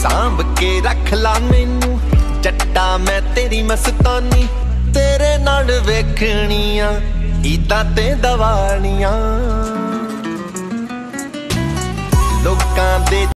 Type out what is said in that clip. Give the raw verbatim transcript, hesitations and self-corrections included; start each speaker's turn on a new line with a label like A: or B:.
A: सांभ के रख ला मैनू जट्टा मैं तेरी मस्तानी तेरे नाल वेखणियां ईदां ते दवालियां लोकां दे